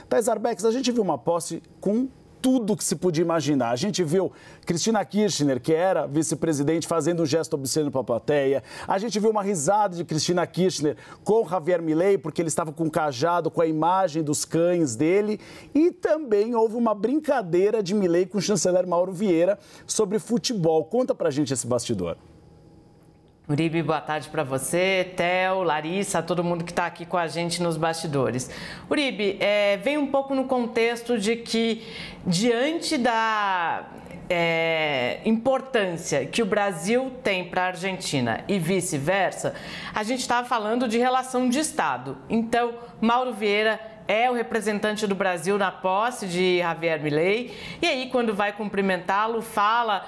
Thais Arbex, a gente viu uma posse com tudo que se podia imaginar. A gente viu Cristina Kirchner, que era vice-presidente, fazendo um gesto obsceno para a plateia. A gente viu uma risada de Cristina Kirchner com Javier Milei, porque ele estava com um cajado com a imagem dos cães dele. E também houve uma brincadeira de Milei com o chanceler Mauro Vieira sobre futebol. Conta pra gente esse bastidor. Uribe, boa tarde para você, Theo, Larissa, todo mundo que está aqui com a gente nos bastidores. Uribe, vem um pouco no contexto de que, diante da importância que o Brasil tem para a Argentina e vice-versa, a gente estava falando de relação de Estado. Então, Mauro Vieira é o representante do Brasil na posse de Javier Milei, e aí, quando vai cumprimentá-lo, fala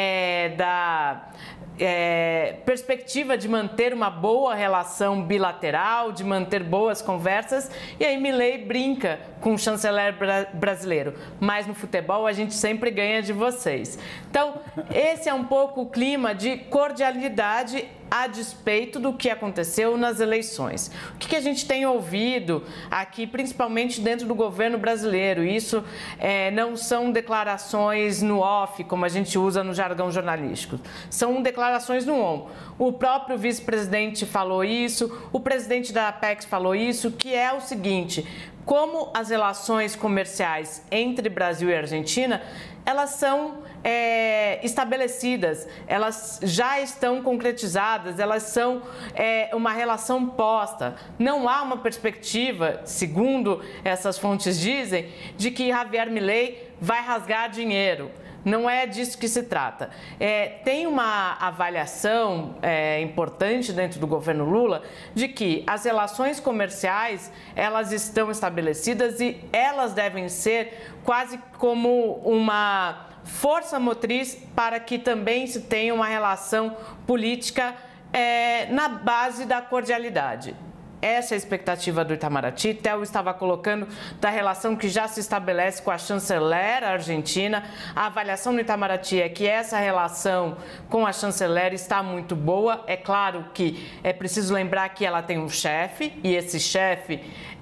da perspectiva de manter uma boa relação bilateral, de manter boas conversas, e aí Milei brinca com o chanceler brasileiro. Mas no futebol a gente sempre ganha de vocês. Então, esse é um pouco o clima de cordialidade a despeito do que aconteceu nas eleições. O que a gente tem ouvido aqui, principalmente dentro do governo brasileiro, isso não são declarações no off, como a gente usa no jargão jornalístico, são declarações no on. O próprio vice-presidente falou isso, o presidente da Apex falou isso, que é o seguinte: como as relações comerciais entre Brasil e Argentina, elas são estabelecidas, elas já estão concretizadas, elas são uma relação posta. Não há uma perspectiva, segundo essas fontes dizem, de que Javier Milei vai rasgar dinheiro. Não é disso que se trata. Tem uma avaliação importante dentro do governo Lula de que as relações comerciais, elas estão estabelecidas e elas devem ser quase como uma força motriz para que também se tenha uma relação política na base da cordialidade. Essa é a expectativa do Itamaraty. Theo estava colocando da relação que já se estabelece com a chanceler argentina. A avaliação do Itamaraty é que essa relação com a chanceler está muito boa. É claro que é preciso lembrar que ela tem um chefe, e esse chefe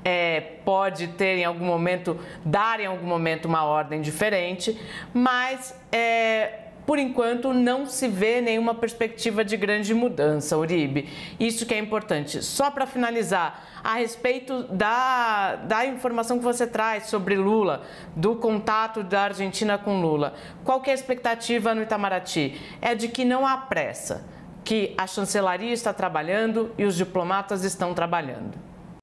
pode ter em algum momento, dar em algum momento uma ordem diferente, mas por enquanto não se vê nenhuma perspectiva de grande mudança, Uribe. Isso que é importante. Só para finalizar, a respeito da informação que você traz sobre Lula, do contato da Argentina com Lula, qual que é a expectativa no Itamaraty? É de que não há pressa, que a chancelaria está trabalhando e os diplomatas estão trabalhando.